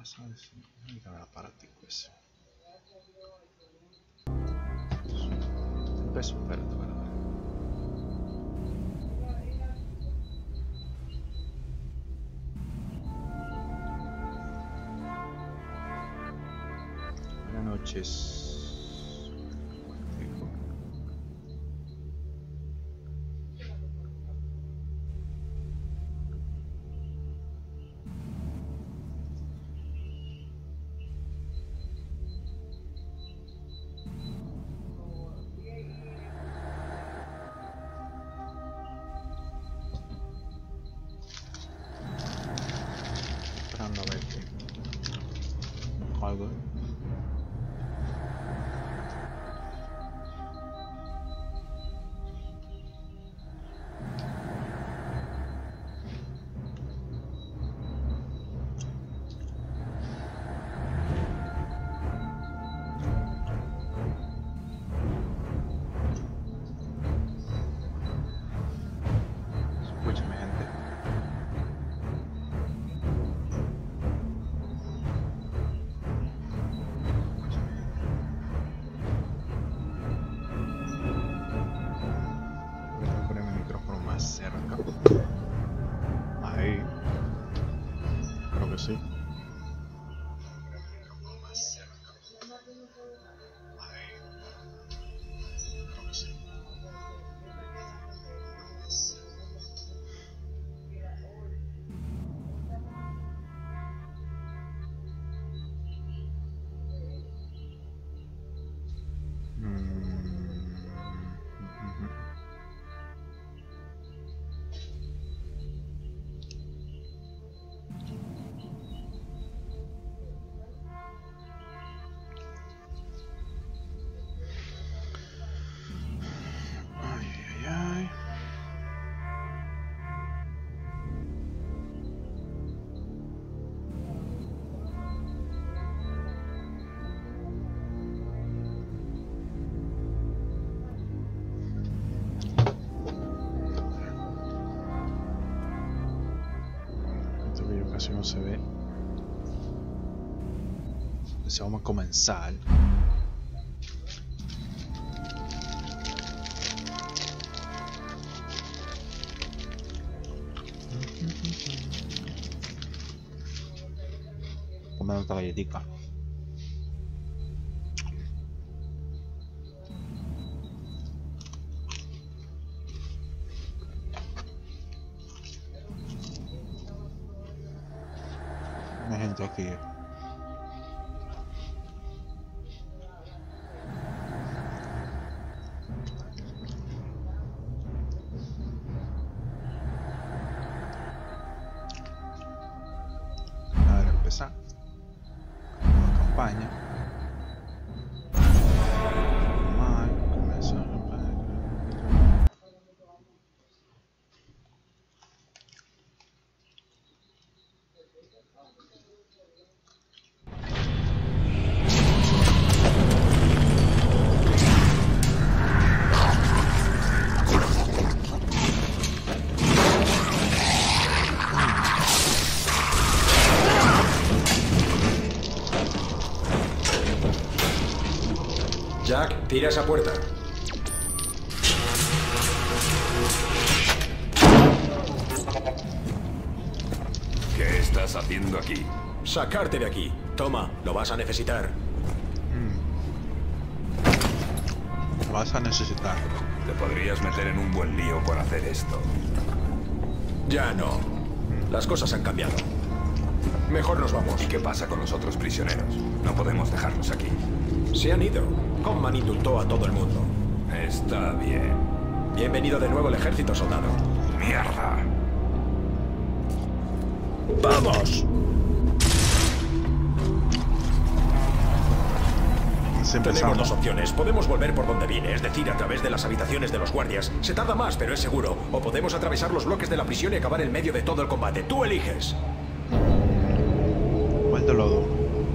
pasa? Mira el aparatico ese. Un peso, espérate, ¿verdad? Buenas noches. Esperando a ver qué algo. Escúchame, gente. Voy a poner mi micrófono más cerca. Ahí. Creo que sí. Ay, ay, ay. Este video casi no se ve. Entonces vamos a comenzar. Comer otra galletita. Hay gente aquí. A ver, empezar. Nueva campaña. Normal. Comenzar la campaña. Jack, tira esa puerta. ¿Qué estás haciendo aquí? Sacarte de aquí. Toma, lo vas a necesitar. Lo vas a necesitar. Te podrías meter en un buen lío por hacer esto. Ya no. Las cosas han cambiado. Mejor nos vamos. ¿Y qué pasa con los otros prisioneros? No podemos dejarlos aquí. Se han ido. Conman indultó a todo el mundo. Está bien. Bienvenido de nuevo al ejército, soldado. ¡Mierda! ¡Vamos! Tenemos dos opciones. Podemos volver por donde vine, es decir, a través de las habitaciones de los guardias. Se tarda más, pero es seguro. O podemos atravesar los bloques de la prisión y acabar en medio de todo el combate. Tú eliges. ¿Cuál de los dos?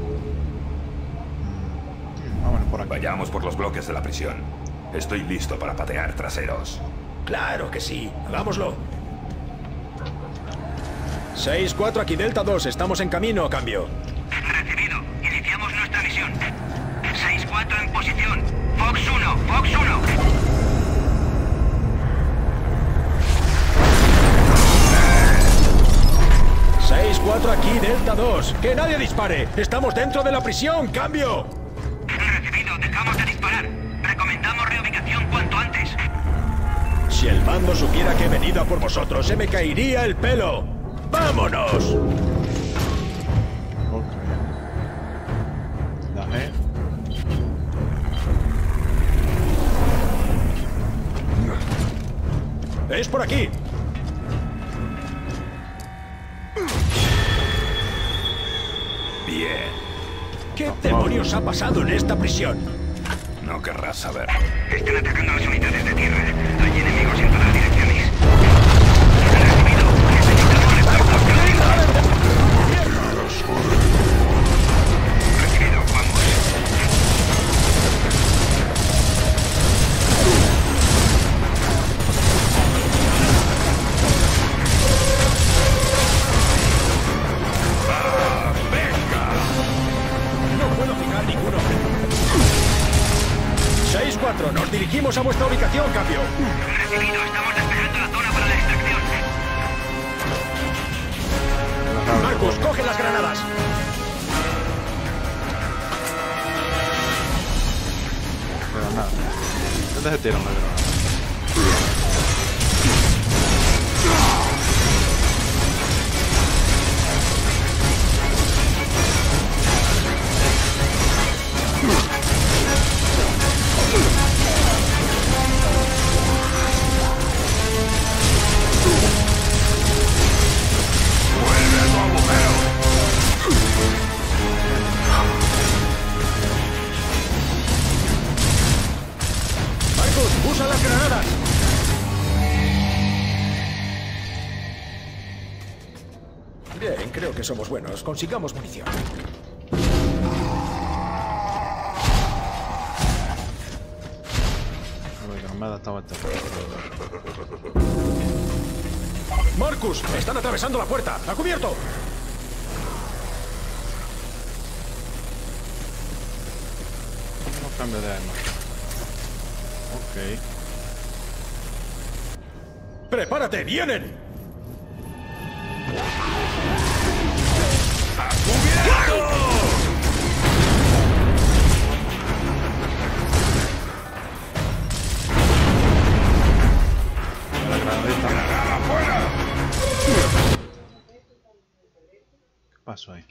Vámonos por aquí. Vayamos por los bloques de la prisión. Estoy listo para patear traseros. Claro que sí. Hagámoslo. 6-4, aquí Delta 2. Estamos en camino, cambio. 6-4 en posición. Fox 1, Fox 1. Aquí, Delta 2. ¡Que nadie dispare! ¡Estamos dentro de la prisión! ¡Cambio! Recibido, dejamos de disparar. Recomendamos reubicación cuanto antes. Si el mando supiera que he venido a por vosotros, se me caería el pelo. ¡Vámonos! Ok. Dame. ¡Es por aquí! Bien. ¿Qué demonios ha pasado en esta prisión? No querrás saber. Están atacando a las unidades de tierra. Hay enemigos en todas direcciones. Recibido. Necesitamos refuerzos de la isla. Recibido. Vamos. No puedo fijar ninguno. 6-4, nos dirigimos a vuestra ubicación, cambio. Recibido. Estamos despejando la zona para la extracción. Marcus, coge las granadas. Granada. ¿Dónde se tiran las granadas? Marcus, usa las granadas. Bien, creo que somos buenos. Consigamos munición. La granada estaba aterrada. Marcus, están atravesando la puerta. ¡A cubierto! No cambio de arma. Ok. ¡Prepárate! ¡Vienen! La granadita. ¿Qué pasó ahí?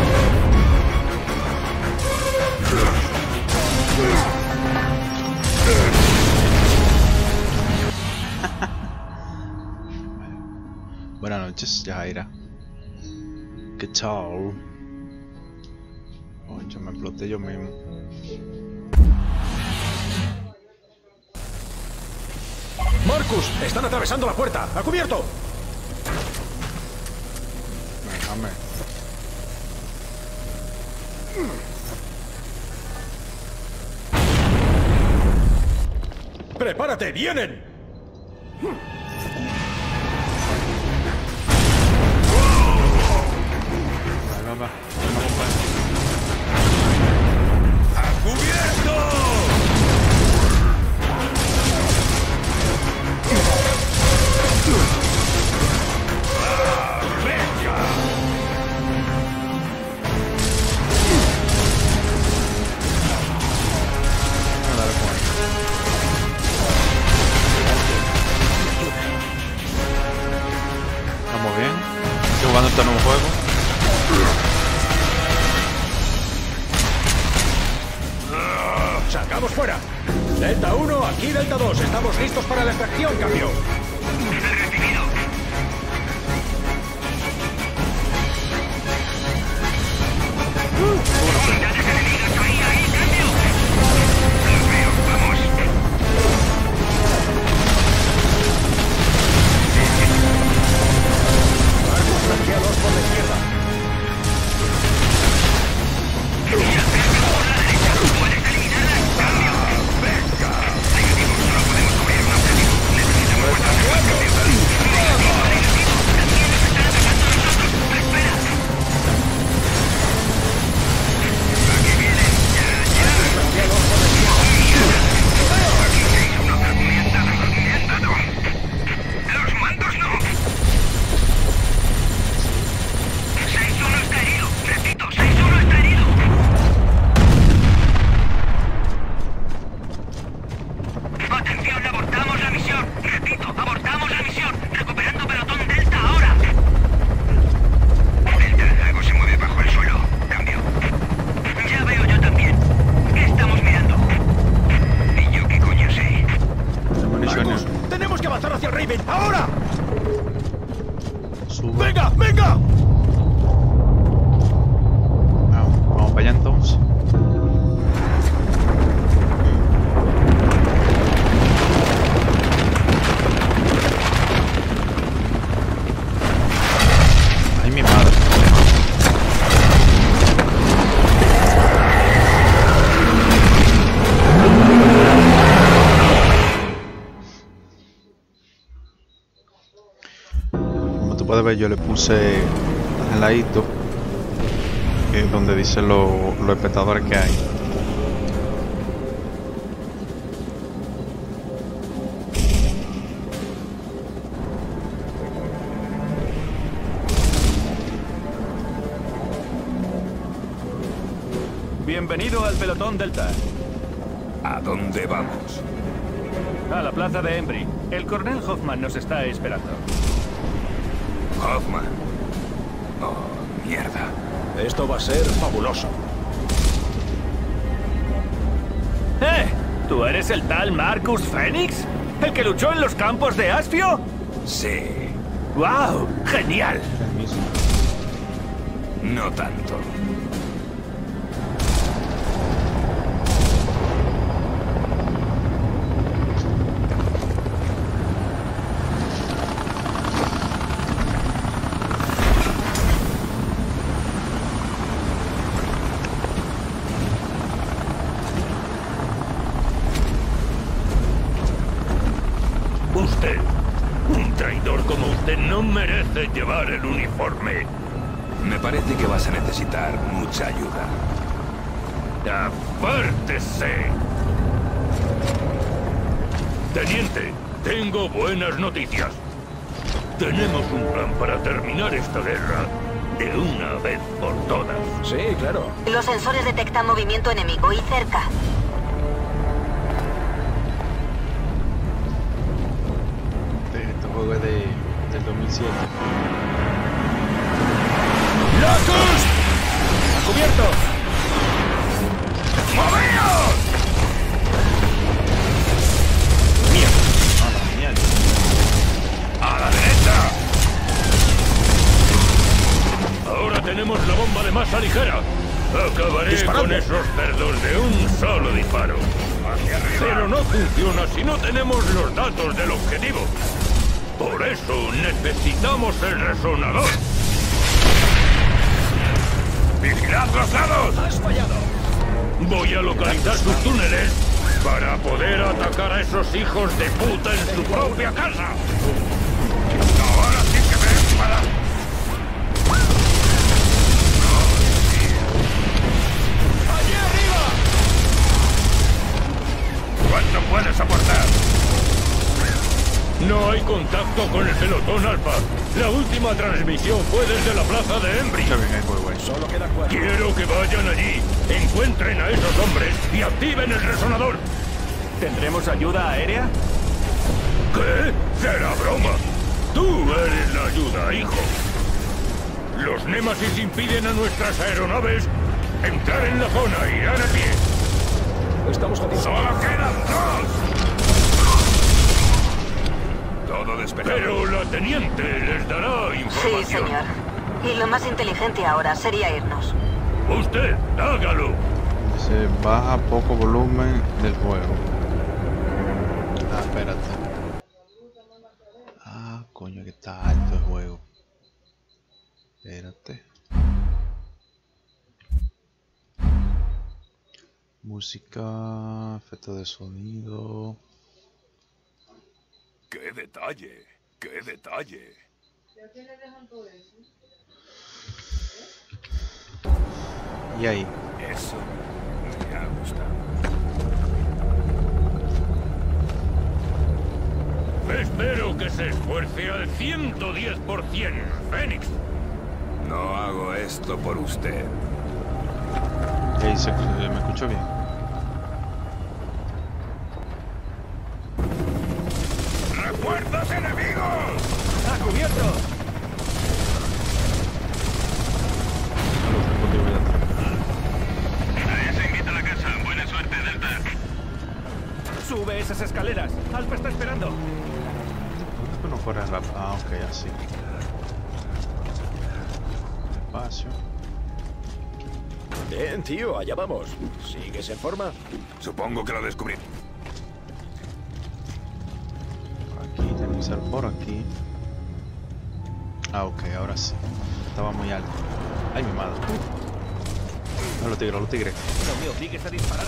Buenas noches, Yajaira. ¿Qué tal? Oye, me exploté yo mismo. Marcus, están atravesando la puerta. ¡A cubierto! Déjame. ¡Prepárate! ¡Vienen! Va. Vamos, pues. ¡A cubierto! Estamos bien. Estoy jugando este nuevo juego. ¡Sacamos fuera! Delta 1, aquí Delta 2. Estamos listos para la extracción, cambio. Recibido. Unidades enemigas ahí, cambio. Los veo, vamos. Marcus, flanqueados por la izquierda. Mira, cerca por la derecha. ¿Puedes eliminarlas? Cambio. Venga. Negativos, no podemos cubrir un objetivo. Necesitamos vuestra ayuda, cambio. Vamos para allá entonces. Ay, mi madre. Como tú puedes ver, yo le puse al ladito donde dice los espectadores que hay. Bienvenido al pelotón Delta. ¿A dónde vamos? A la plaza de Embry. El coronel Hoffman nos está esperando. Hoffman. Oh, mierda. Esto va a ser fabuloso. ¿Tú eres el tal Marcus Phoenix? ¿El que luchó en los campos de Aspio? Sí. ¡Wow! ¡Genial! No tanto. Usted, un traidor como usted, no merece llevar el uniforme. Me parece que vas a necesitar mucha ayuda. ¡Apártese! Teniente, tengo buenas noticias. Tenemos un plan para terminar esta guerra de una vez por todas. Sí, claro. Los sensores detectan movimiento enemigo y cerca. Este juego es del 2007. ¡Locus! ¡A cubierto! ¡Moveos! ¡A la derecha! Ahora tenemos la bomba de masa ligera. Acabaré ¡Disparando! con esos cerdos de un solo disparo. Pero no funciona si no tenemos los datos del objetivo. Por eso necesitamos el resonador. ¡Vigilad los lados! ¡Has fallado! Voy a localizar sus túneles para poder atacar a esos hijos de puta en su propia casa. Ahora sí que me disparan. ¡Allí arriba! ¿Cuánto puedes aportar? No hay contacto con el pelotón Alfa. La última transmisión fue desde la plaza de Embry. Está bien el juego, Solo quedan 4. Quiero que vayan allí, encuentren a esos hombres y activen el resonador. ¿Tendremos ayuda aérea? ¿Qué? ¡Será broma! ¡Tú eres la ayuda, hijo! Los Némesis impiden a nuestras aeronaves entrar en la zona y irán a pie. Estamos jodidos. ¡Solo quedan 2! Todo despejado. Pero la teniente les dará Sí, información. señor. Y lo más inteligente ahora sería irnos. Usted, hágalo. Se baja poco volumen del juego. Ah, espérate. Ah, coño, que está alto el juego. Espérate. Música, efecto de sonido. ¡Qué detalle! ¡Qué detalle! Y ahí. Eso me ha gustado. Espero que se esfuerce al 110%, Fénix. No hago esto por usted. Ey, ¿me escucho bien? ¡Refuerzos enemigos! ¡A cubierto! No lo tengo que ver atrás. Nadie se invita a la casa. Buena suerte, Delta. ¡Sube esas escaleras! ¡Alfa está esperando! ¿Por qué no fuera rápido? Ah, ok, así. espacio. Bien, tío, allá vamos. ¿Sigues en forma? Supongo que lo descubrí. Por aquí, tiene que ser por aquí. Ah, ok, ahora sí. Estaba muy alto. Ay, mi madre. A los tigres, a los tigres. No me obligues a disparar.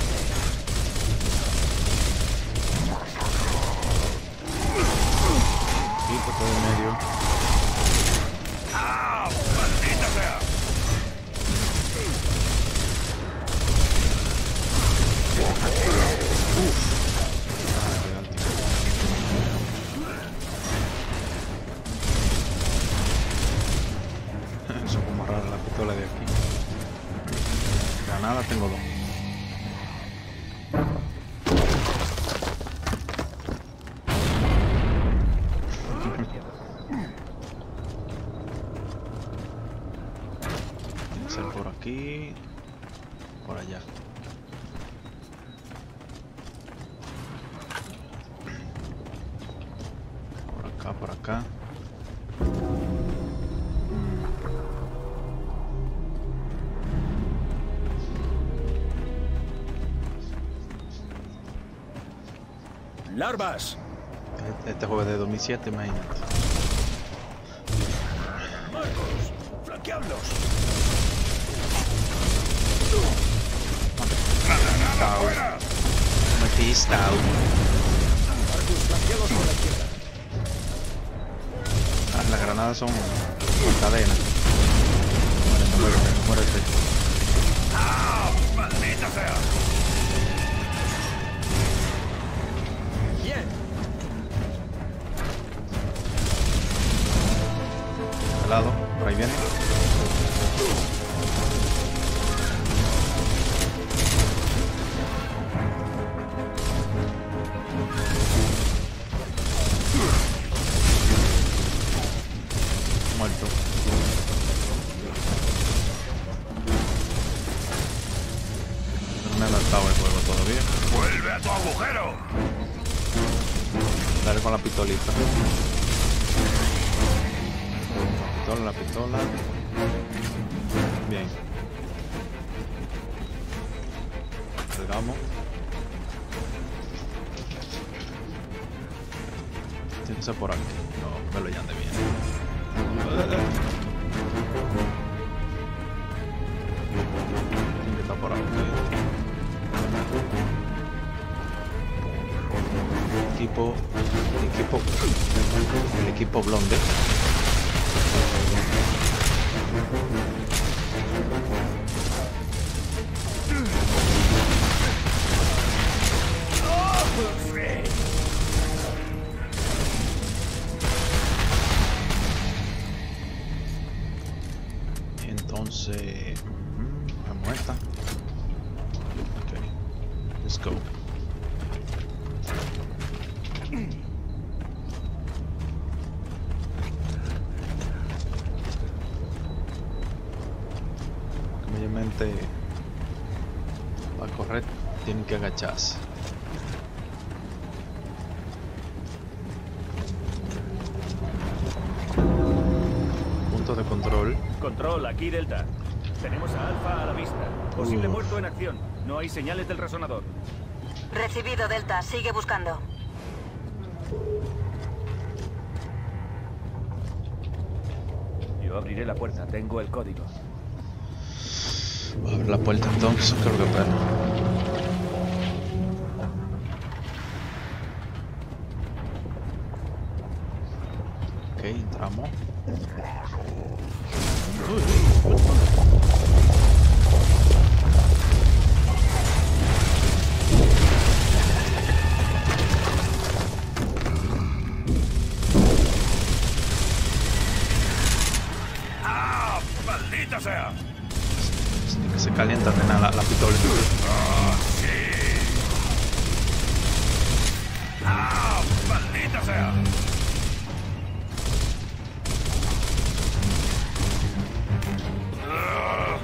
Y por todo el medio. ¡Ah! ¡Maldita sea! Eso es como raro la pistola de aquí. Granada tengo dos. Tiene que ser por aquí, por allá. Por acá, por acá. ¡Larvas! Este juego es de 2007, imagínate. ¡Marcos! ¡Flanqueadlos! Matista. Marcos, flanqueados por la izquierda. Ah, las granadas son con cadena. Muérete, muérete, muérete. ¡Ah! ¡Maldita sea! Bien. Al lado, por ahí viene. Muerto. No me ha lanzado el juego todavía. ¡Vuelve a tu agujero! Dale con la pistolita. La pistola. Bien. Cargamos. Tiene que ser por aquí. No, me lo llande bien. Tiene que estar por aquí. El equipo blonde. Entonces, vamos esta. Ok, let's go. Obviamente, para correr tienen que agacharse. Punto de control. Control, aquí Delta. Tenemos a Alpha a la vista. Posible muerto en acción. No hay señales del resonador. Recibido, Delta. Sigue buscando. Yo abriré la puerta. Tengo el código. Voy a abrir la puerta entonces, creo que espero. Ok, entramos. ¡Ah! ¡Maldita sea! Que se calienta la pistola. ¡Ah, sí! ¡Ah! ¡Maldita sea! ¡Ah!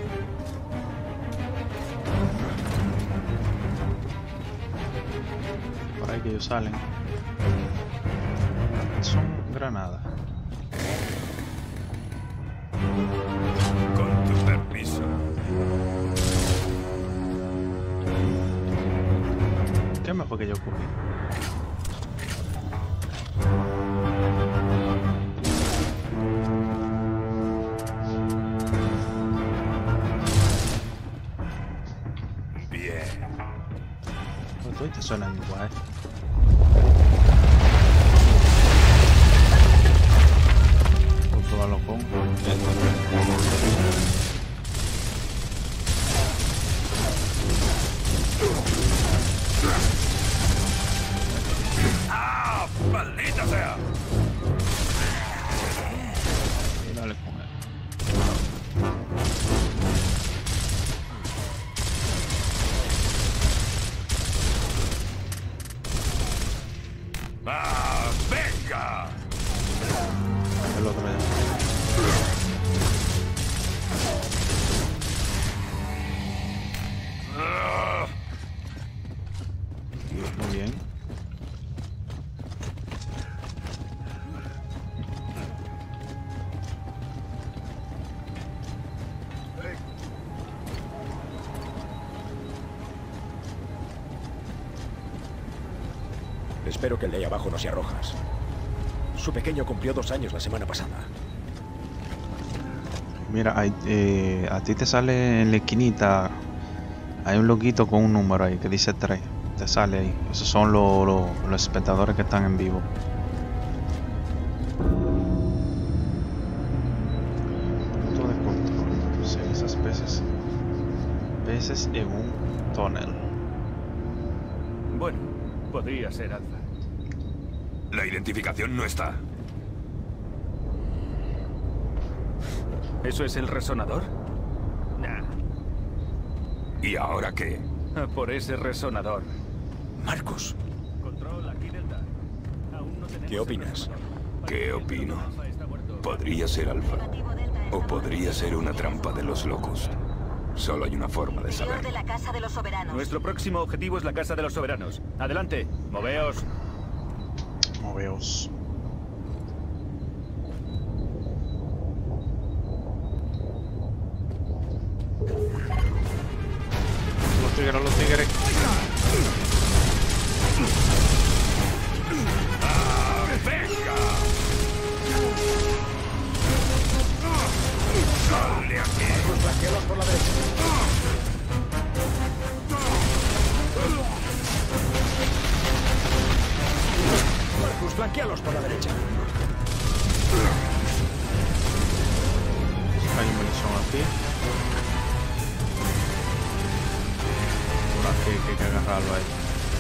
Por ahí que ellos salen. Son granadas. fue que yo cogí. Bien. Pero todos te suenan igual. Voy a probarlo con ¡Ah! ¡Maldita sea! y dale con él. ¡Ah! ¡Venga! El otro ya. ¡Ah! Muy bien. Espero que el de ahí abajo no sea Rojas. Su pequeño cumplió 2 años la semana pasada. Mira, a ti te sale en la esquinita, hay un loguito con un número ahí que dice 3. Te sale ahí. Esos son los espectadores que están en vivo. Punto de control. Poseen esas peces en un túnel. Bueno, podría ser Alfa. La identificación no está. ¿Eso es el resonador? Nah, ¿Y ahora qué? a por ese resonador. Marcos, Control, aquí Delta. Aún no tenemos ¿qué el opinas? resonador. ¿Qué opino? Alfa está muerto. Podría ser Alfa. Negativo, Delta, O estamos podría ser una trampa de los locos. Solo hay una forma de interior saberlo. de la Casa de los Soberanos. Nuestro próximo objetivo es la Casa de los Soberanos. Adelante, moveos. Moveos. Los tigres. ¡Ah! ¡Venga! ¡Sal de aquí! flanquealos por la derecha. Marcus, flanquealos por la derecha. Hay un munición aquí. Por aquí que hay que agarrarlo ahí.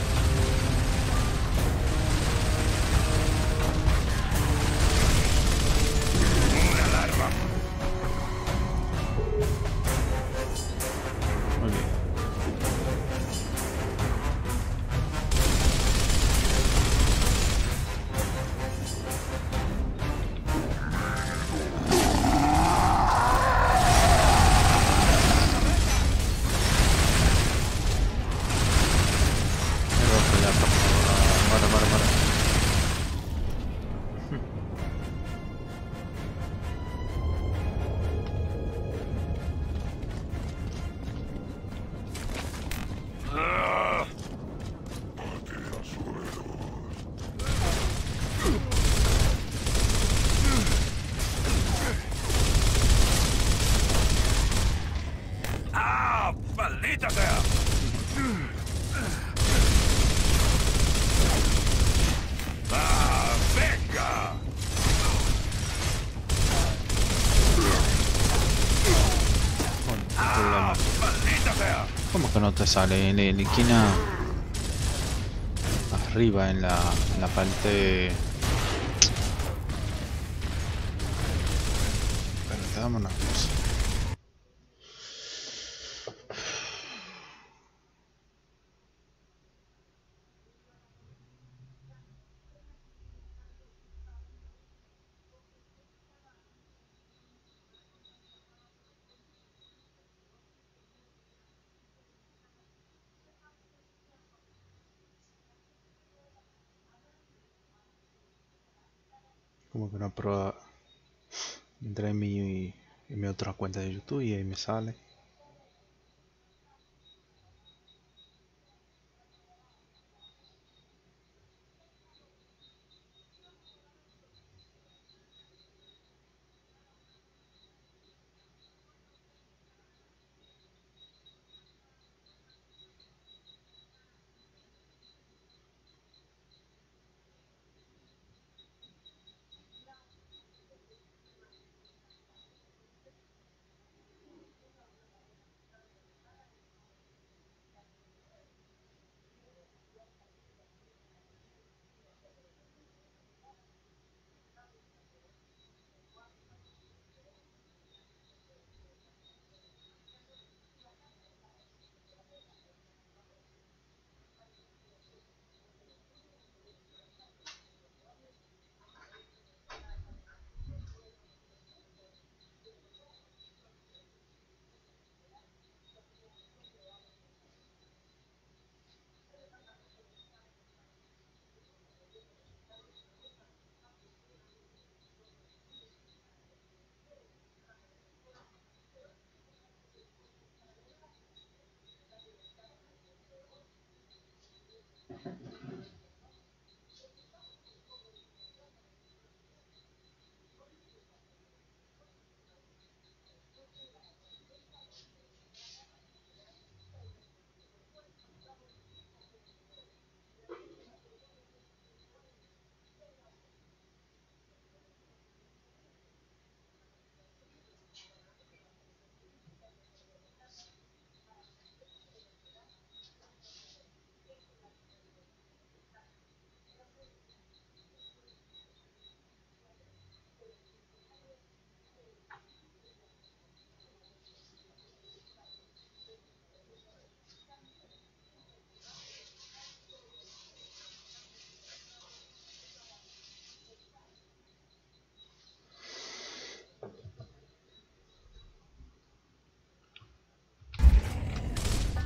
¡Una alarma! Muy bien. El otro ya está. Muere. ¡Ah! ¡Ah! ¡Maldita sea! ¡Ah! ¡Venga! ¡Ah! ¡Maldita sea! ¿Cómo que no te sale? En la esquina arriba, en la parte. Espérate, dame una cosa. Como que una prueba. Entré en mi otra cuenta de YouTube y ahí me sale.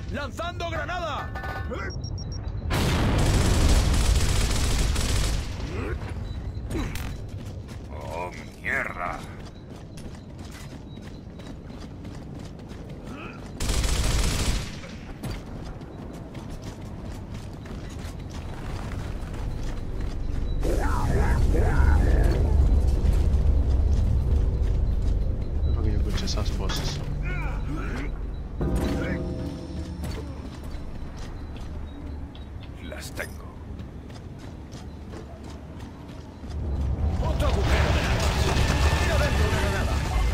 ¡Lanzando granada! ¡Oh, mierda! Creo que yo escuché esas voces. Las tengo. ¡Otro agujero de armas! ¡Tira dentro una granada!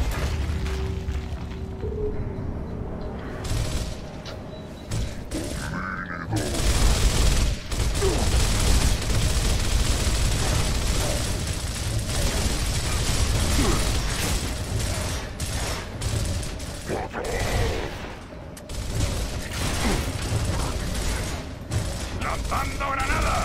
¡Lanzando granada!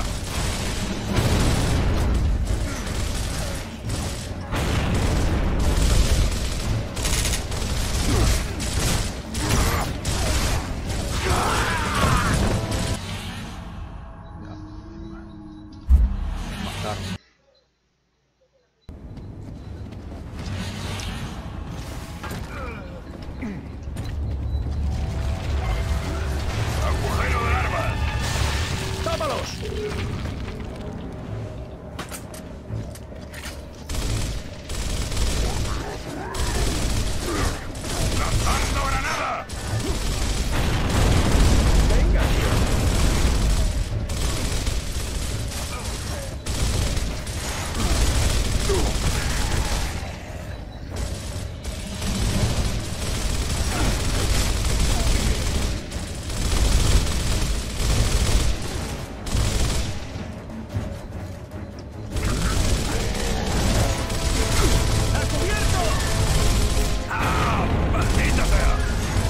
Ya, me mataron. ¡Agujero de armas! ¡Tápalos! ¡Lanzando granada! ¡Venga, tío! ¡Ah! ¡Maldita sea!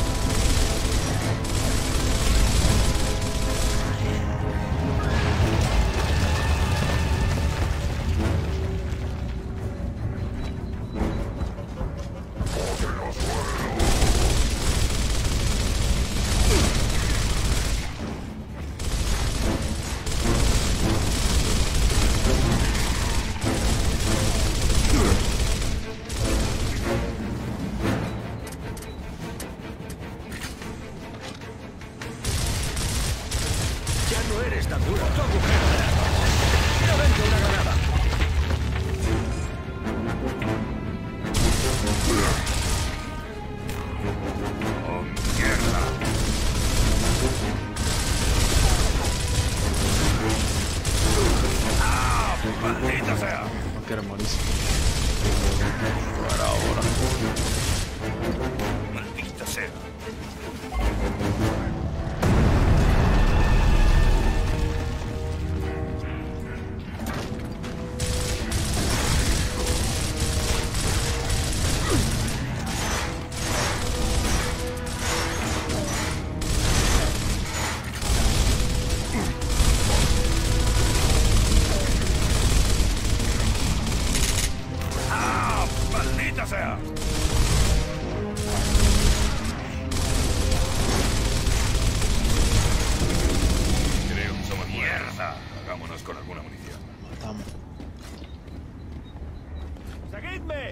¡Ya no eres tan duro! ¡Otro agujero de armas! ¡Tira dentro una granada! ¡Oh, mierda! ¡Ah! ¡Maldita sea! No quiero morirse. Para ahora. ¡Maldita sea! ¡Ah! ¡Maldita sea! Creo que somos mierda. Hagámonos con alguna munición. Matamos. ¡Seguidme!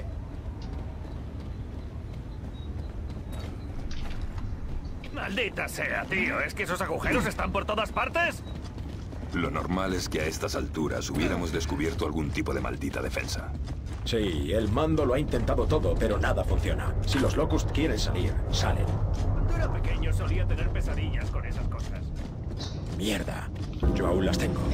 ¡Maldita sea, tío! ¿Es que esos agujeros están por todas partes? Lo normal es que a estas alturas hubiéramos descubierto algún tipo de maldita defensa. Sí, el mando lo ha intentado todo, pero nada funciona. Si los Locust quieren salir, salen. Cuando era pequeño solía tener pesadillas con esas cosas. Mierda. Yo aún las tengo.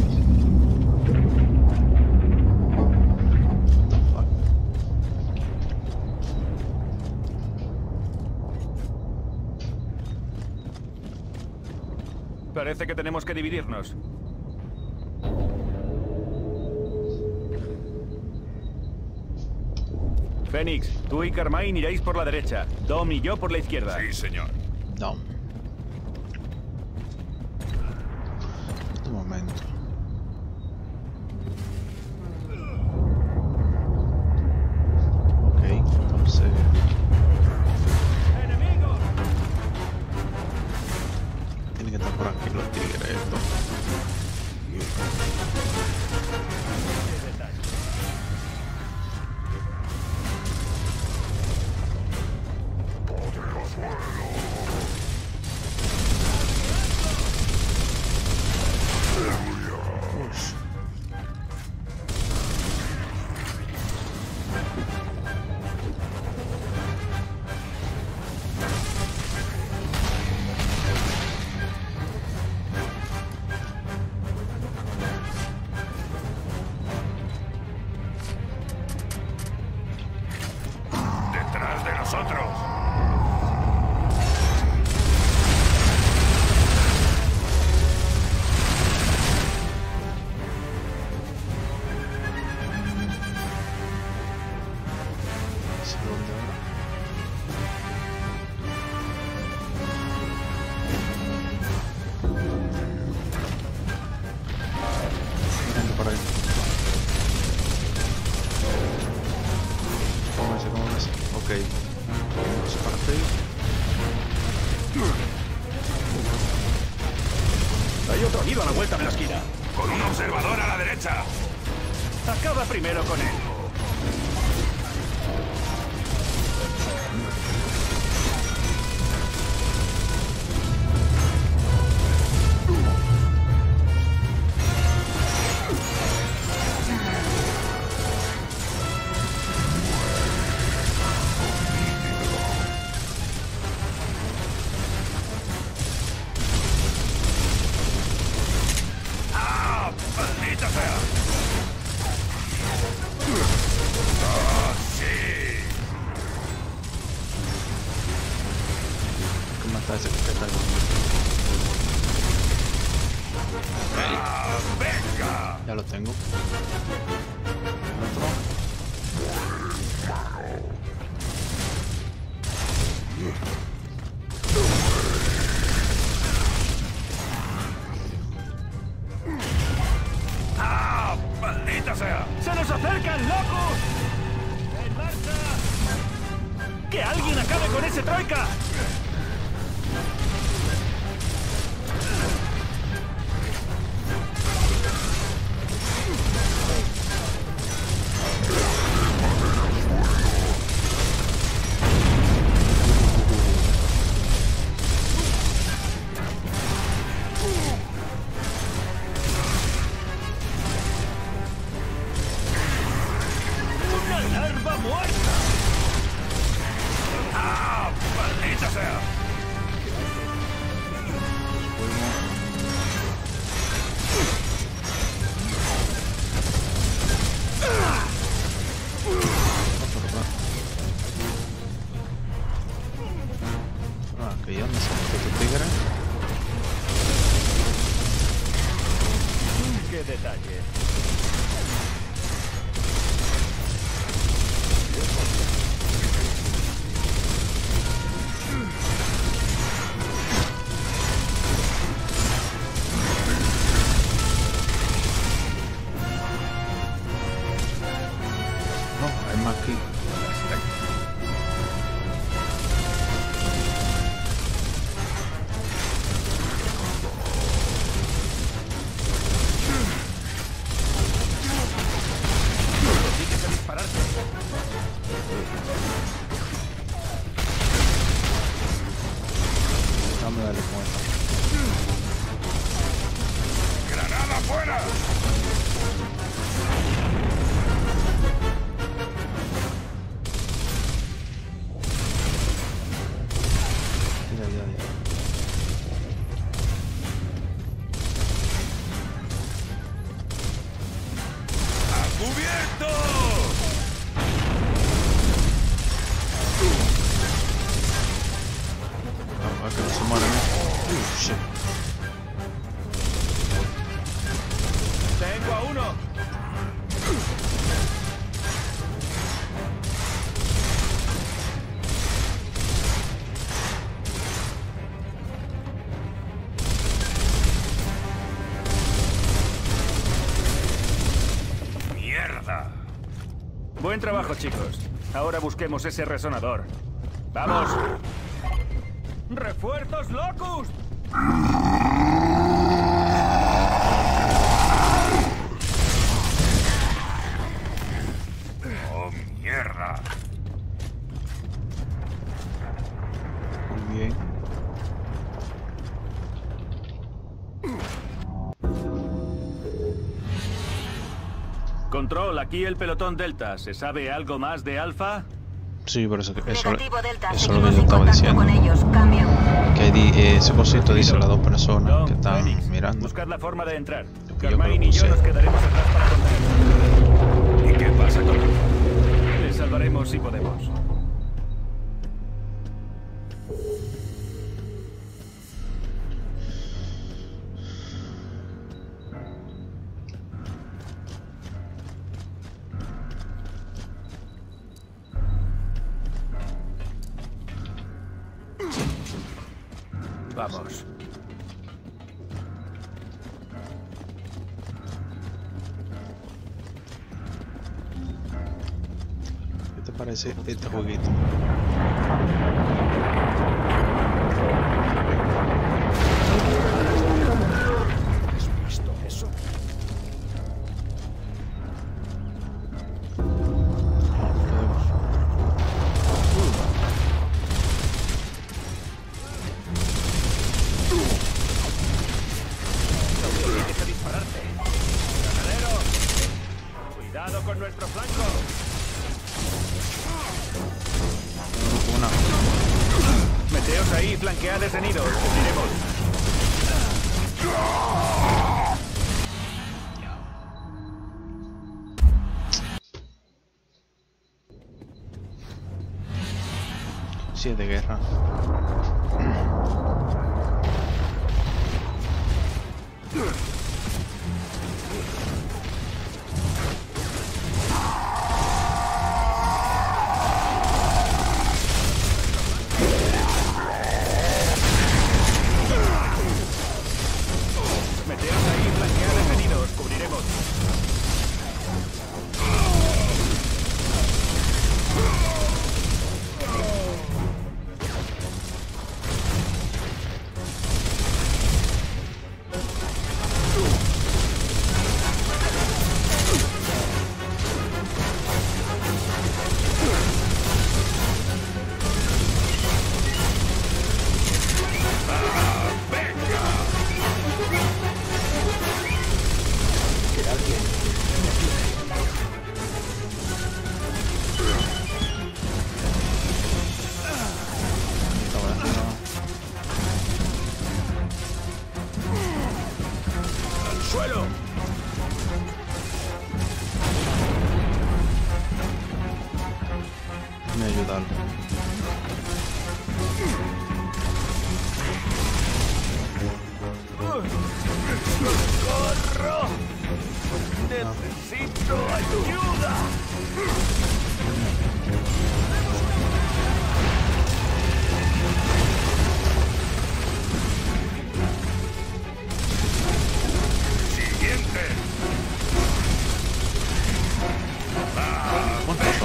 Parece que tenemos que dividirnos. Fénix, tú y Carmine iréis por la derecha. Dom y yo por la izquierda. Sí, señor. No. Un momento. Ok, entonces... ¡Enemigos! nosotros. ¿Dónde ahora? Mirando por ahí. ¿Cómo ves? Ok. Vamos para ti. Hay otro nido a la vuelta de la esquina. Con un observador a la derecha. Acaba primero con él. ¡Ah! ¡Maldita sea! ¡Ah, sí! ¿Cómo está ese cafeta? ¡Ah, venga! Ya lo tengo. Otro. ¡Ah! ¡Maldita sea! ¡Se nos acercan, locos! ¡En marcha! ¡Que alguien acabe con ese troika! ¡Una larva muerta! ¡Ah! ¡Maldita sea! Que ya me salió tu tigre. ¡Qué detalle! No, hay más aquí. Tienes que dispararte. Dame darle con esta. ¡Granada fuera! Ya. ¡A cubierto! Ah, que no se mueran. Shit. ¡Tengo a uno! ¡Mierda! Buen trabajo, chicos. Ahora busquemos ese resonador. ¡Vamos! ¡Refuerzos Locust! ¡Oh, mierda! Muy bien. Control, aquí el pelotón Delta. ¿Se sabe algo más de Alpha? Sí, por eso que eso Negativo, Delta. es lo que Seguimos yo en estaba contacto diciendo. con ellos. Cambio. Que ese cosito dice las dos personas Tom, que están Phoenix, mirando. buscar la forma de entrar. Yo Carmine y yo propuse. nos quedaremos atrás para contener. ¿Y qué pasa con él? Le salvaremos si podemos. Vamos. ¿Qué te parece este jueguito? ¿Has visto eso? Deja dispararte. ¡Granadero! ¡Cuidado con nuestro flanco! Una. Meteos ahí, flanquead detenidos. Cubriremos. Sí, es de guerra. Meteos ahí, flanquead detenidos. Cubriremos. Está bueno, no. ¡Al suelo! Me ayudarlo. ¡Corro! ¡Necesito ayuda! ¡Siguiente! Un poco.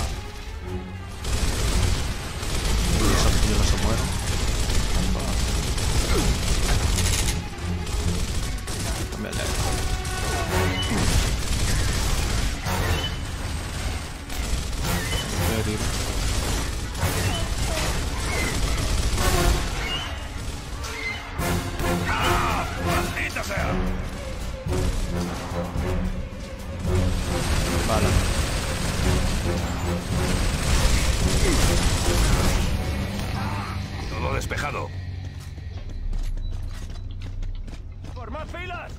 Yo no se muero. Cámbiale. Voy a herir. ¡Maldita sea! Vale. Todo despejado. ¡Formad filas!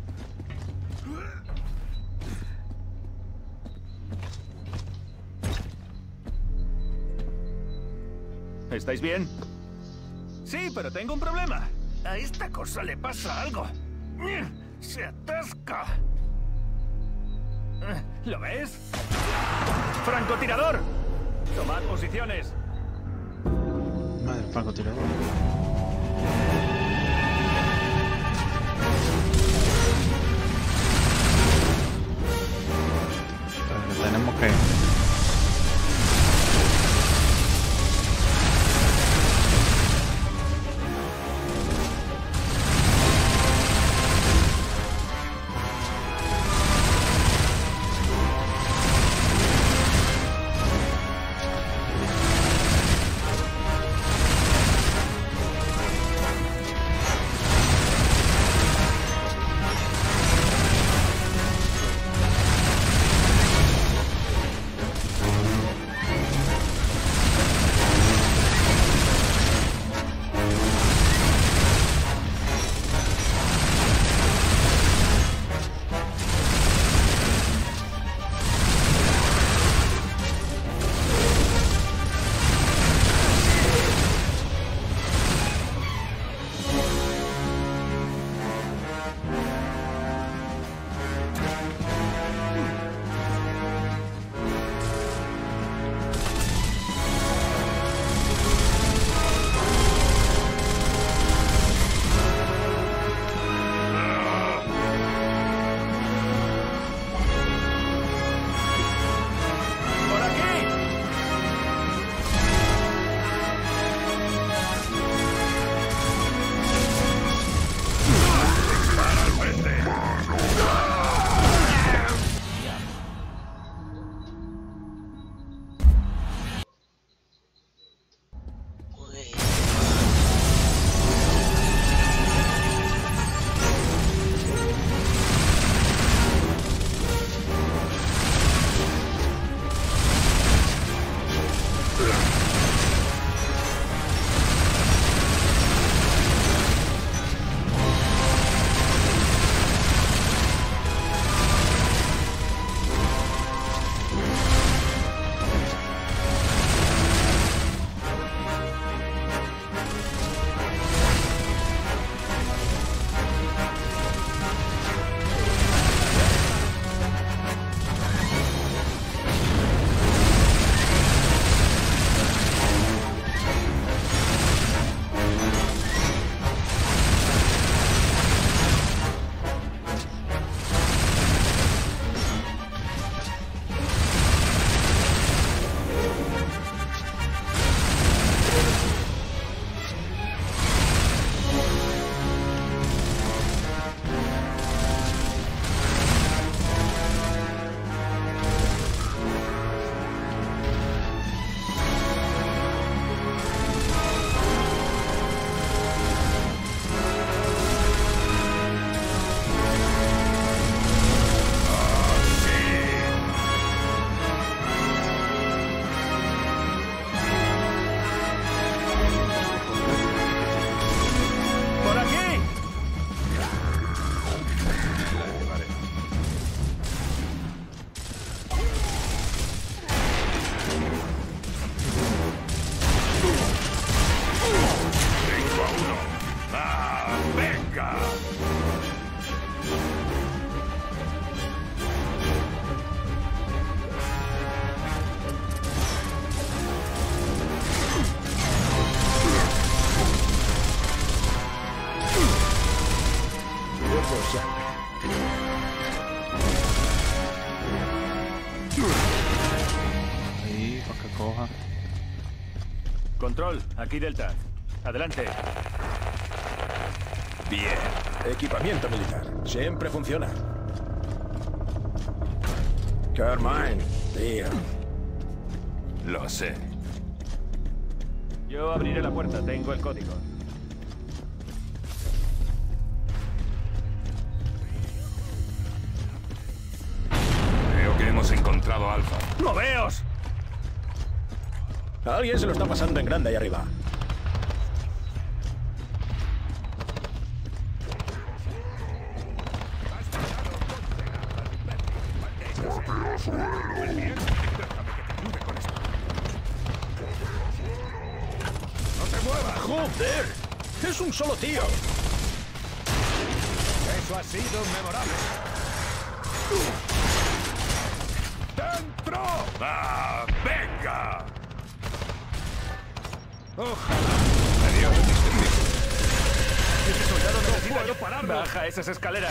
¿Estáis bien? Sí, pero tengo un problema. A esta cosa le pasa algo. ¡Se atasca! ¿Lo ves? ¡Francotirador! ¡Tomad posiciones! Madre, francotirador. Pero tenemos que... Control, aquí Delta. Adelante. Bien. Equipamiento militar. Siempre funciona. Carmine, tío. Lo sé. Yo abriré la puerta, tengo el código. Creo que hemos encontrado a Alpha. ¡Moveos! Alguien se lo está pasando en grande ahí arriba. ¡No se mueva! ¡Joder! ¡Es un solo tío! Eso ha sido memorable. ¡Dentro! ¡Ah, venga! Ojalá. Adiós, Mr. Big. ¡Ese soldado necesita puedo pararlo! ¡Baja esas escaleras!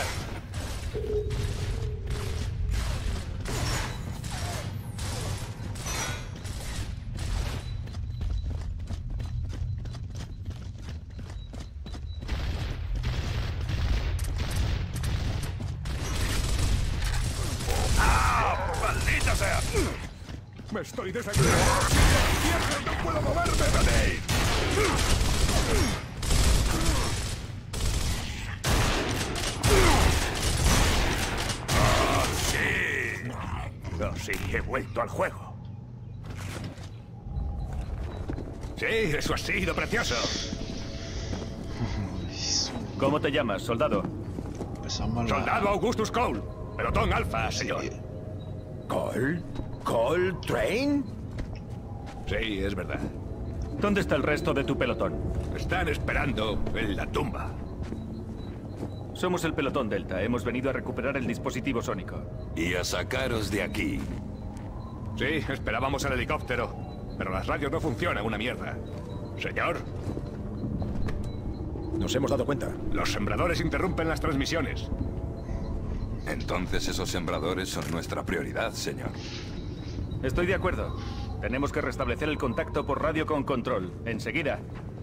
¡Maldita sea! ¡Me estoy desangrando! ¡No puedo moverme! ¡Venid! Sí. Oh, sí, he vuelto al juego. Sí, eso ha sido precioso. ¿Cómo te llamas, soldado? Empezamos la... Soldado Augustus Cole. Pelotón Alfa, señor. ¿Cole? ¿Cole Train? Sí, es verdad. ¿Dónde está el resto de tu pelotón? Están esperando en la tumba. Somos el pelotón Delta. Hemos venido a recuperar el dispositivo sónico. Y a sacaros de aquí. Sí, esperábamos el helicóptero. Pero las radios no funcionan, una mierda. Señor, Nos hemos dado cuenta. los sembradores interrumpen las transmisiones. Entonces esos sembradores son nuestra prioridad, señor. Estoy de acuerdo. Tenemos que restablecer el contacto por radio con Control. Enseguida.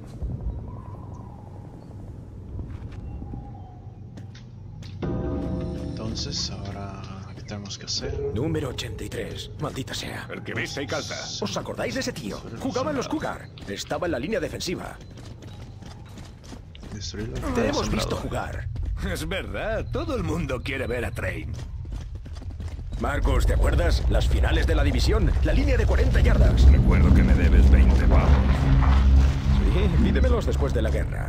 Entonces, ahora, ¿qué tenemos que hacer? Número 83. Maldita sea. El que viste y calza. ¿Os acordáis de ese tío? Jugaba en los Cougar. Estaba en la línea defensiva. Destruirlo. Te hemos visto jugar. Es verdad, todo el mundo quiere ver a Train. Marcos, ¿te acuerdas? Las finales de la división. La línea de 40 yardas. Recuerdo que me debes 20 pavos. Sí, pídemelos después de la guerra.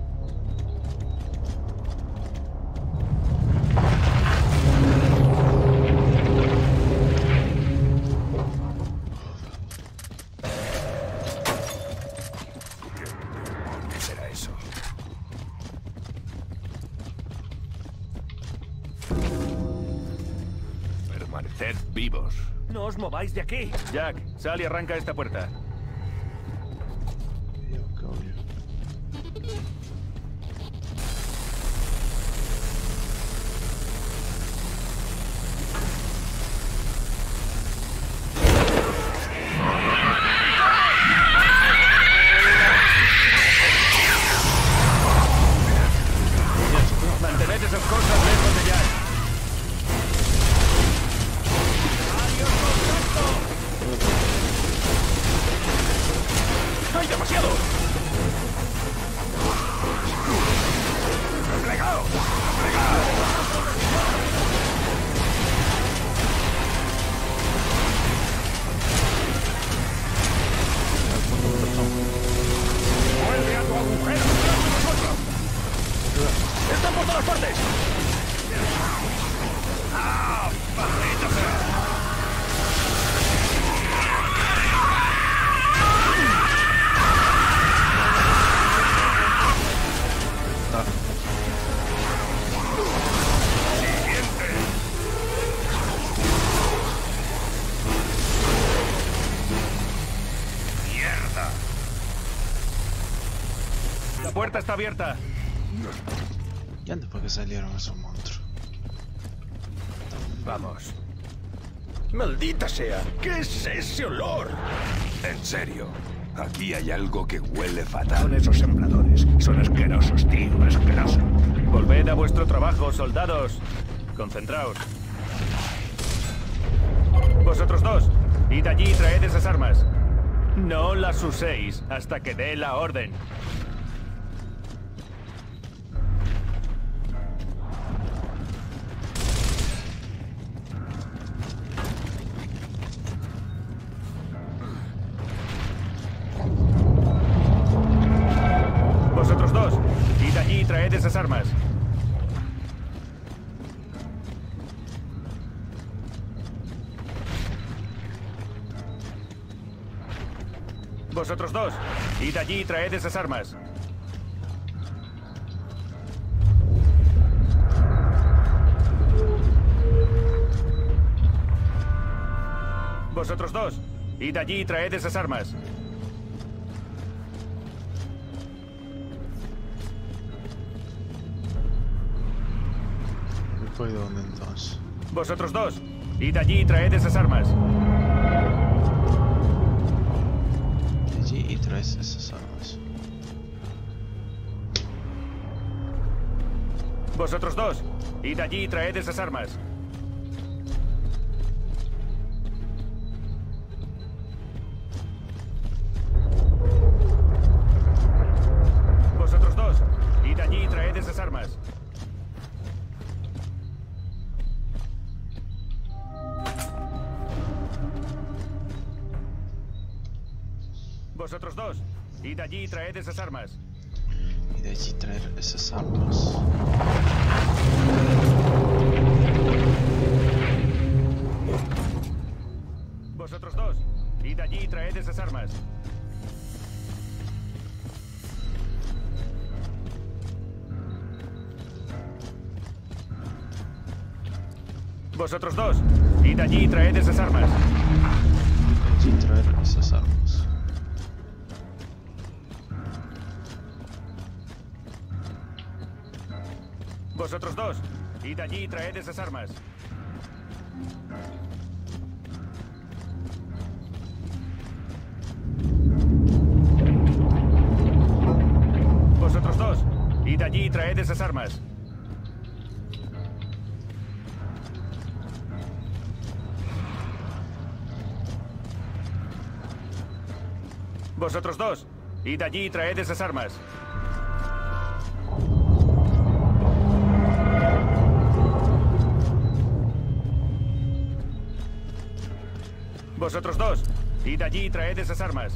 ¿Qué será eso? Permaneced vivos. ¡No os mováis de aquí! Jack, sal y arranca esta puerta. Mantened esas cosas lejos de Jack. ¡Hay demasiado! ¡Replegado! ¡Vuelve a tu agujero! ¡Detrás de nosotros! ¡Están por todas partes! ¡Ah! ¡Maldita sea! ¡Mierda! La puerta está abierta. ¿Y dónde fue que salieron esos monstruos? Vamos. ¡Maldita sea! ¿Qué es ese olor? En serio. Aquí hay algo que huele fatal. Son esos sembradores. Son asquerosos, tío, asquerosos. Volved a vuestro trabajo, soldados. Concentraos. Vosotros dos, id allí y traed esas armas. No las uséis hasta que dé la orden. Vosotros dos, id allí y traed esas armas. Vosotros dos, id allí y traed esas armas. Vosotros dos, id allí y traed esas armas. ¿Y dónde entonces? Vosotros dos, id allí y traed esas armas. Allí y traes esas armas. Vosotros dos, id allí y traed esas armas. Vosotros dos, id allí y traed esas armas. Vosotros dos, id allí y traed esas armas. Y de allí traer esas armas. Vosotros dos, id allí y traed esas armas. Vosotros dos, id allí y traed esas armas. Allí traer esas armas. Vosotros dos, id allí y traed esas armas. Vosotros dos, id allí y traed esas armas. Vosotros dos, id allí y traed esas armas. Vosotros dos, id allí y traed esas armas.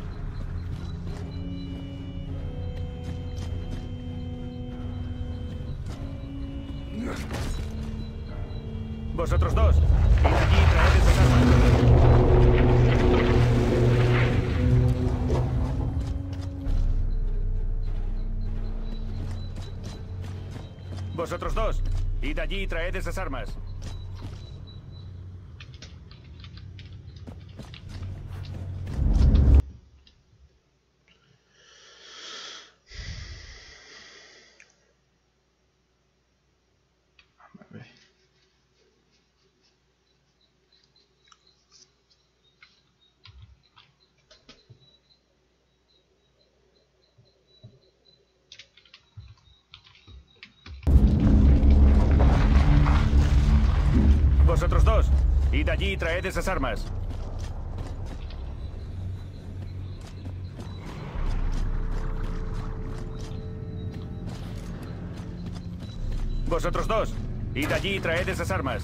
Vosotros dos, id allí y traed esas armas. Vosotros dos, id allí y traed esas armas. Vosotros dos, id allí y traed esas armas. Vosotros dos, id allí y traed esas armas.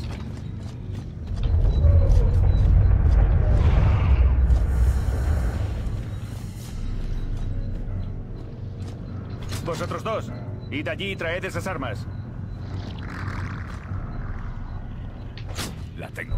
Vosotros dos, id allí y traed esas armas. La tengo.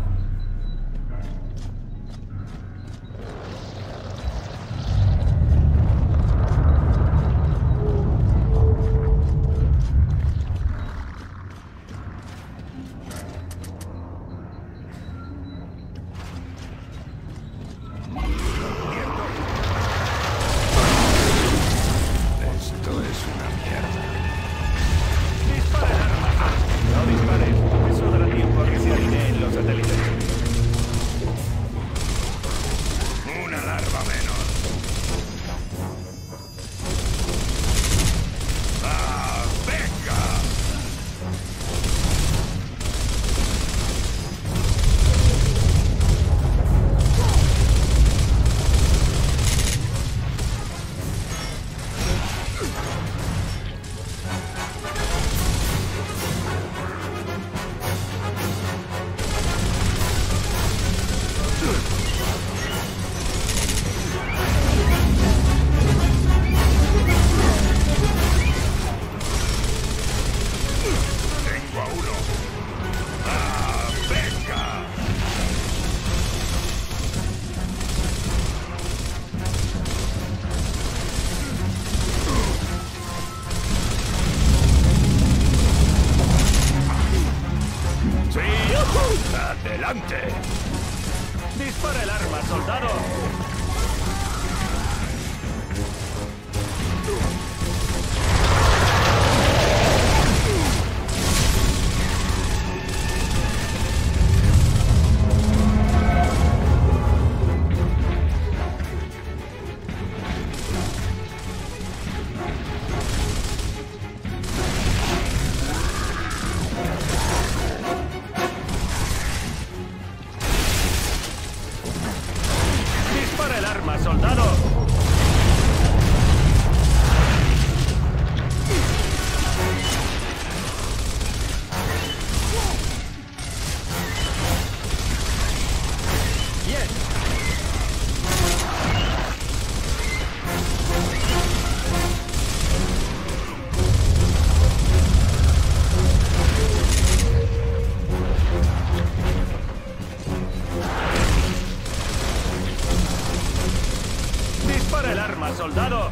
Esto es una mierda. ¡Disparen armas! No disparen. Eso dará tiempo a que se alineen los satélites. ¡Adelante! ¡Dispara el arma, soldado! ¡Dispara el arma, soldado! ¡Dispara el arma, soldado!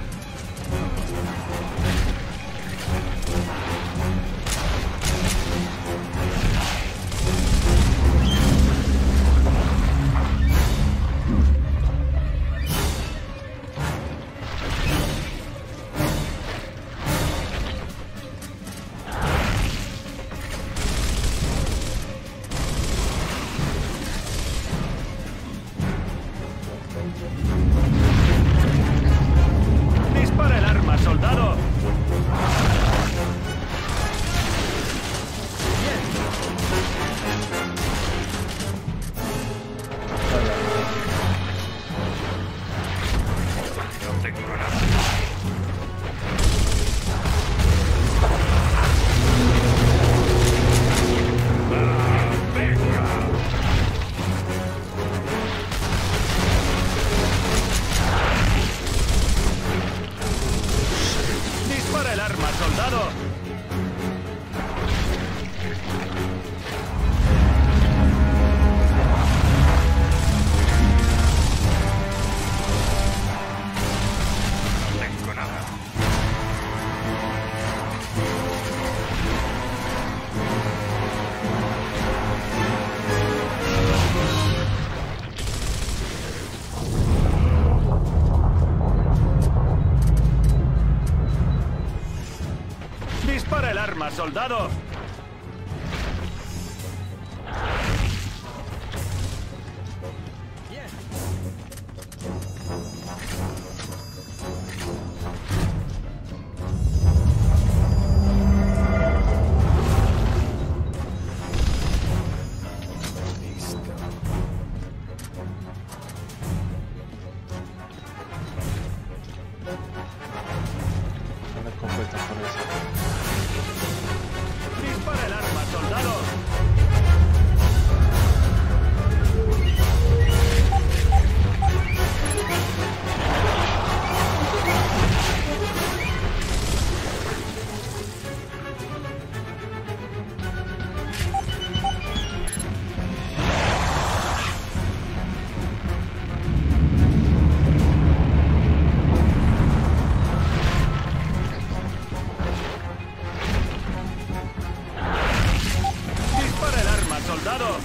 ¡Dispara el arma, soldado! No tengo nada. ¡Dispara el arma, soldado! No tengo nada. ¡Dispara el arma, soldado! Son escopetas por eso. ¡Dispara el arma, soldado! ¡Dispara el arma, soldado!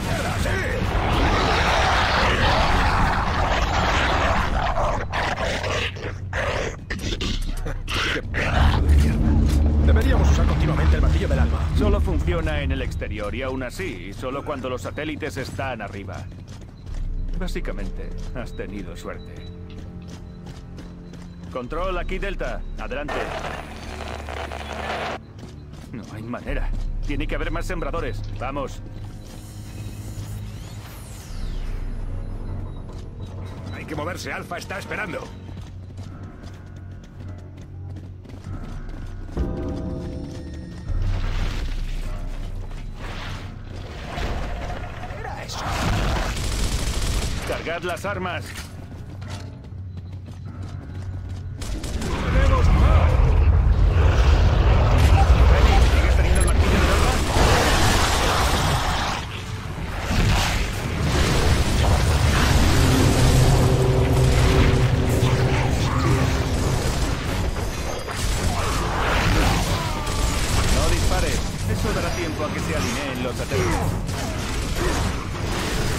Deberíamos usar continuamente el martillo del alma. Solo funciona en el exterior y aún así, solo cuando los satélites están arriba. Básicamente, has tenido suerte. Control, aquí Delta. Adelante. No hay manera. Tiene que haber más sembradores. Vamos. Hay que moverse. Alfa está esperando. Era eso. Cargad las armas. ¡Tenemos más! Félix, ¿sigues teniendo el martillo del alma? No dispares. Eso dará tiempo a que se alineen los satélites.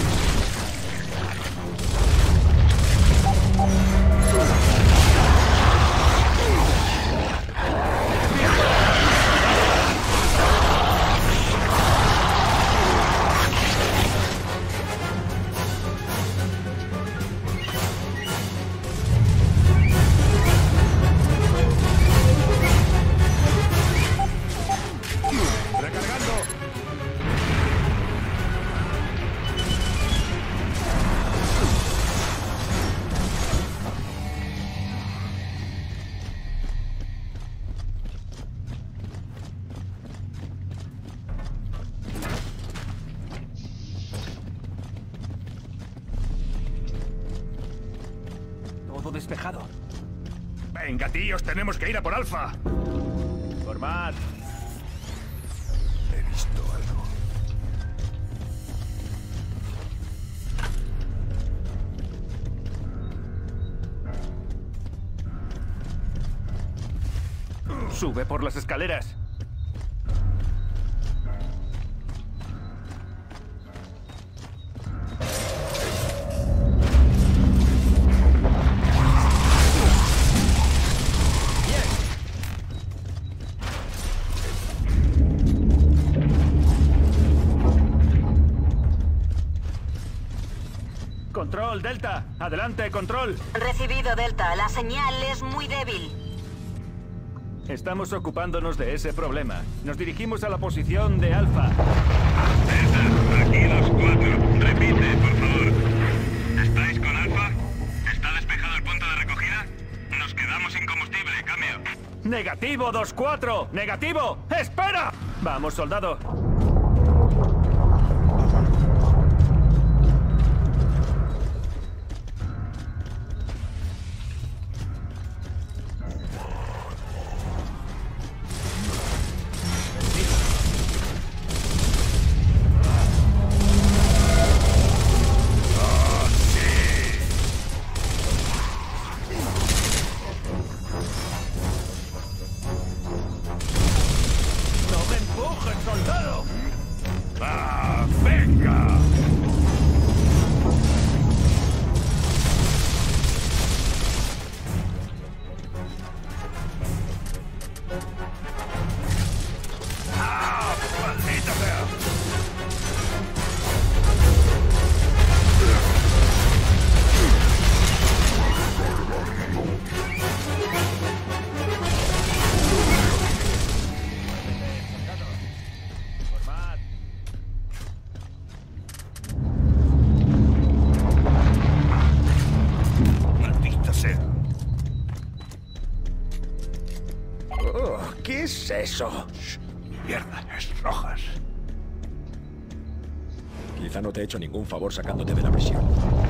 campo despejado. Venga, tíos, tenemos que ir a por Alfa. Formad. He visto algo. Sube por las escaleras. Control, Delta. Adelante, control. Recibido, Delta. La señal es muy débil. Estamos ocupándonos de ese problema. Nos dirigimos a la posición de Alfa. Delta, aquí los 4. Repite, por favor. ¿Estáis con Alfa? ¿Está despejado el punto de recogida? Nos quedamos sin combustible, cambio. Negativo, 2-4. Negativo. ¡Espera! Vamos, soldado. ¡Soldado! ¡Ah, venga! ¡Ah, maldita sea! ¿Qué es eso? Mierda, es rojas. Quizá no te he hecho ningún favor sacándote de la prisión.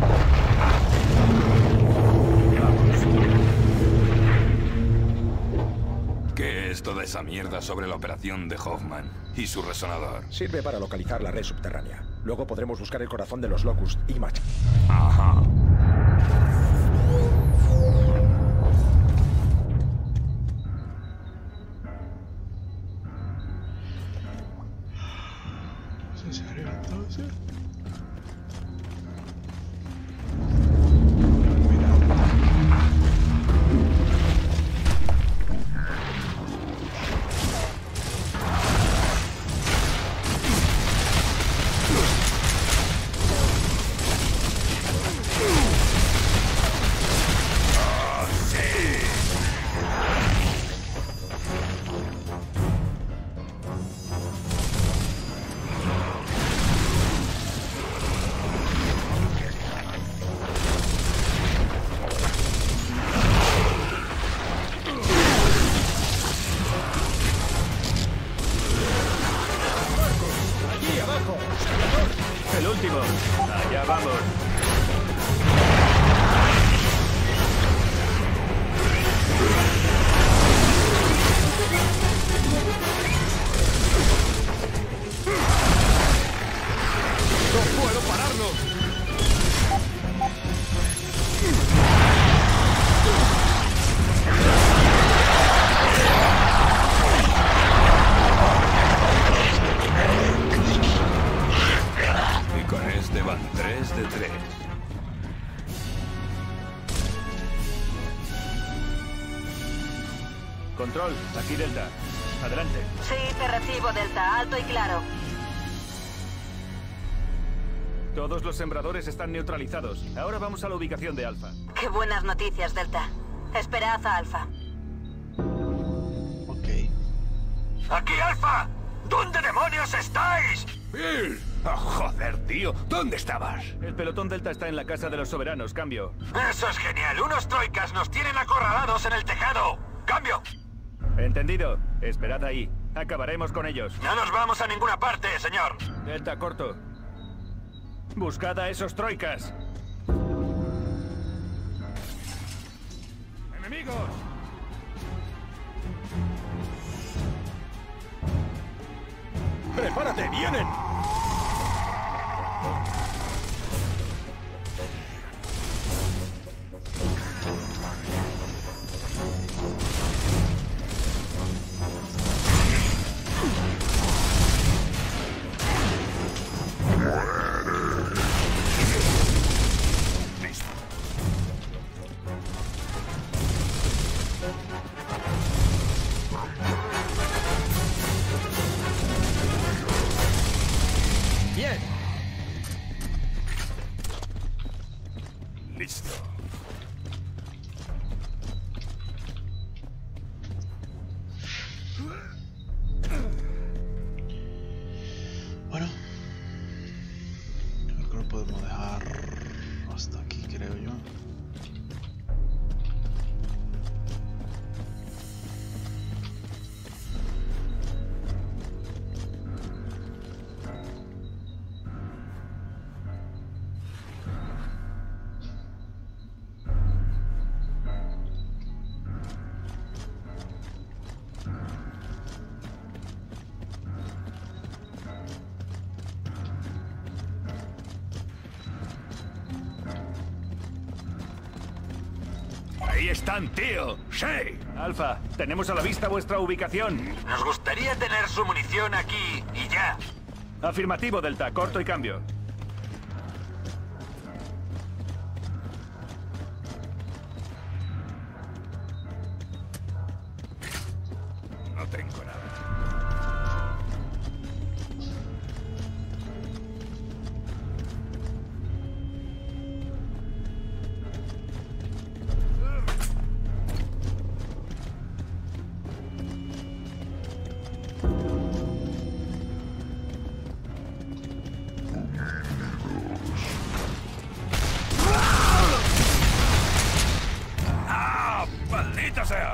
¿Qué es toda esa mierda sobre la operación de Hoffman y su resonador? Sirve para localizar la red subterránea. Luego podremos buscar el corazón de los Locust y Match. Ajá. ¿Necesario entonces? El último. Allá vamos. ¡No puedo pararnos! Y con este van 3 de 3. Control, aquí Delta. Adelante. Sí, te recibo, Delta. Alto y claro. Todos los sembradores están neutralizados. Ahora vamos a la ubicación de Alfa. Qué buenas noticias, Delta. Esperad a Alfa. Ok. ¡Aquí, Alfa! ¿Dónde demonios estáis? ¡Bill! Oh, joder, tío. ¿Dónde estabas? El pelotón Delta está en la casa de los soberanos. Cambio. Eso es genial. Unos troicas nos tienen acorralados en el tejado. ¡Cambio! Entendido. Esperad ahí. Acabaremos con ellos. No nos vamos a ninguna parte, señor. Delta, corto. Buscad a esos troicas. enemigos! ¡Prepárate! ¡Vienen! Listo. Bueno, creo que lo podemos dejar hasta aquí, creo yo. ¡Ahí están, tío! ¡Sí! Alfa, tenemos a la vista vuestra ubicación. Nos gustaría tener su munición aquí y ya. Afirmativo, Delta. Corto y cambio. No tengo nada. ¡Ah! ¡Maldita sea!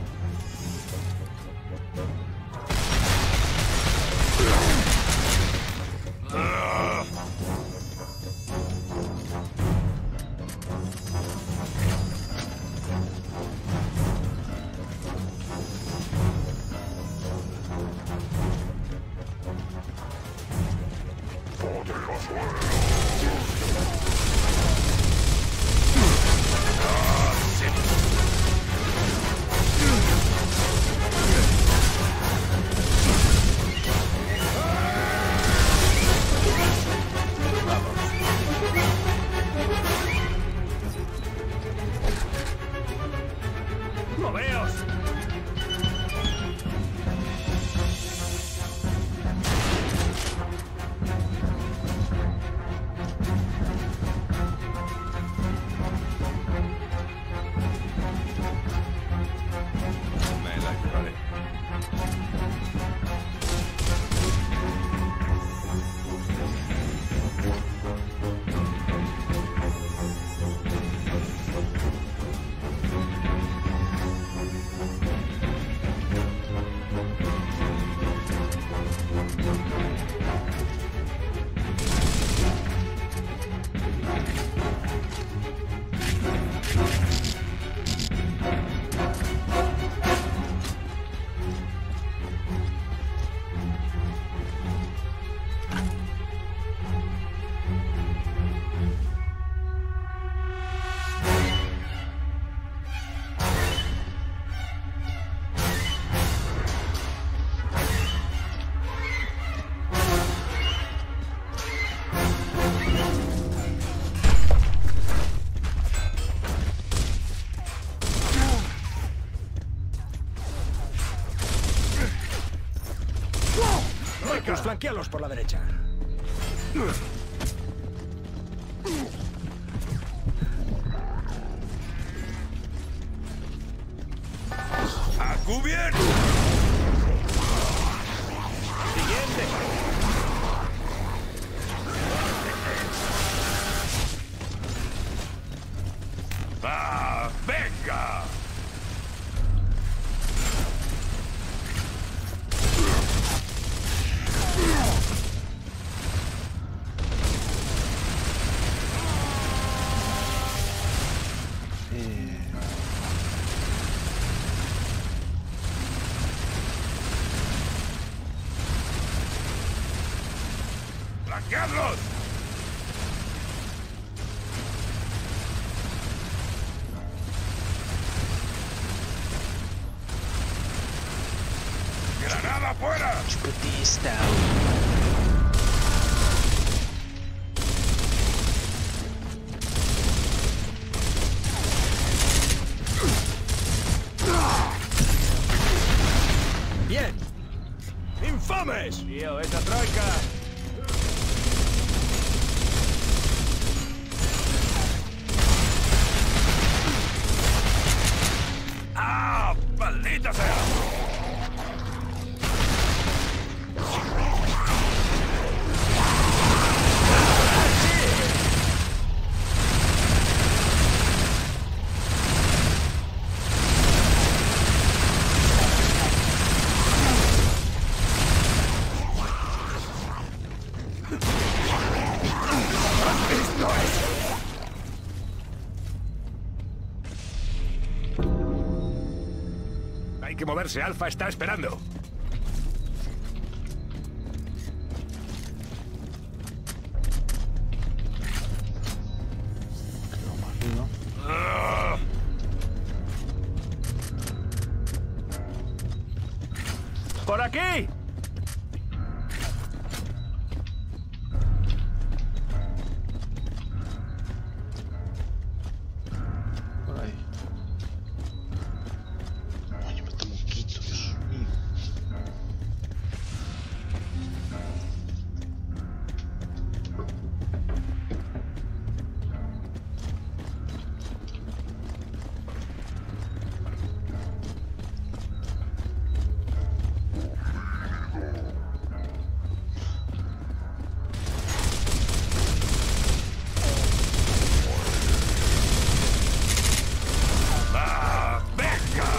¡Moveos! Me la llevaré. Marcos, flanquealos por la derecha. ¡A cubierto! ¡Siguiente! ¡Ah, venga! ¡Bloqueadlos! ¡Granada fuera! Chupetista. ¡Bien! ¡Infames! Tío, esa troika. ¡Ah! ¡Maldita sea! Hay que moverse, Alfa está esperando. ¡Por aquí! Por ahí. Coño, me está mosquito, Dios mío. ¡Ah, venga!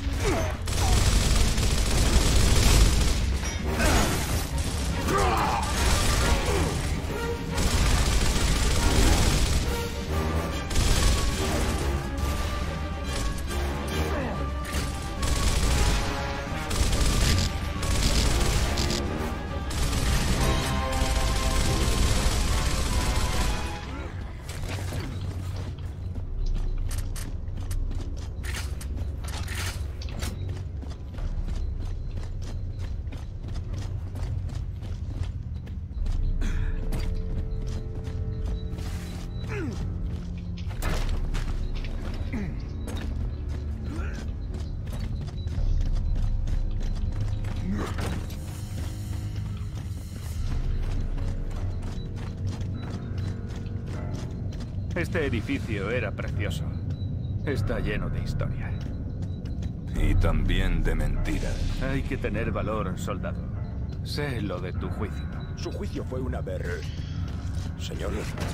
Este edificio era precioso. Está lleno de historia. Y también de mentiras. Hay que tener valor, soldado. Sé lo de tu juicio. Su juicio fue una Señor.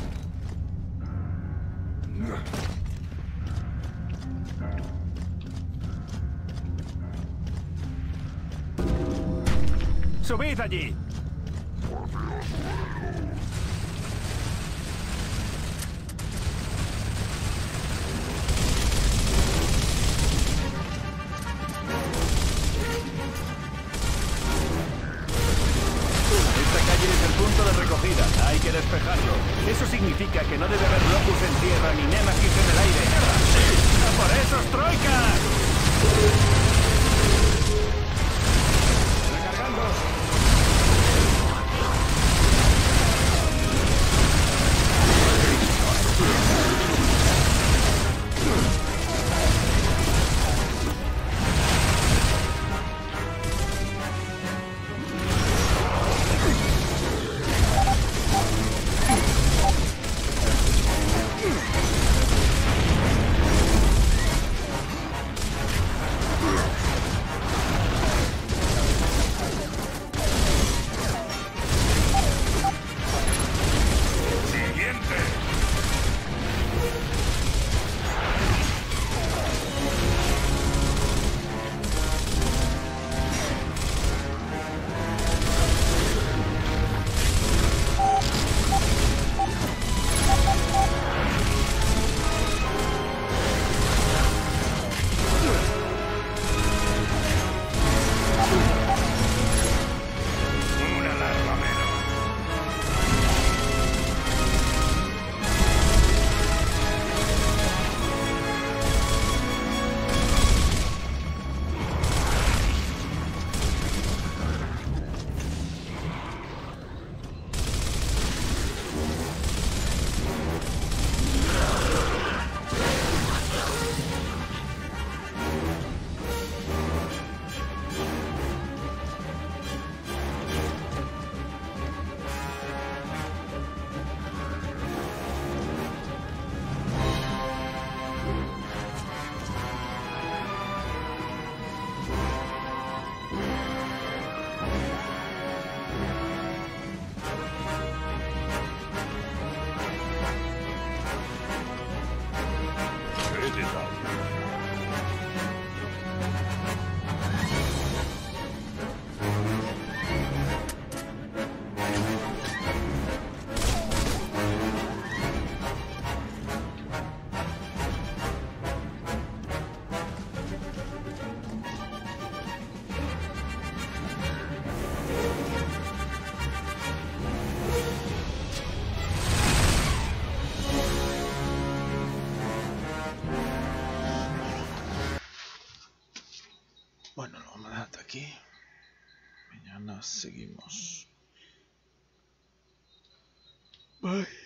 ¡Subid allí! Esta calle es el punto de recogida. Hay que despejarlo. Eso significa que no debe haber locus en tierra ni némesis en el aire. ¡A por esos troikas! ¡Recargando! Bueno, lo vamos a dejar hasta aquí. Mañana seguimos. Bye.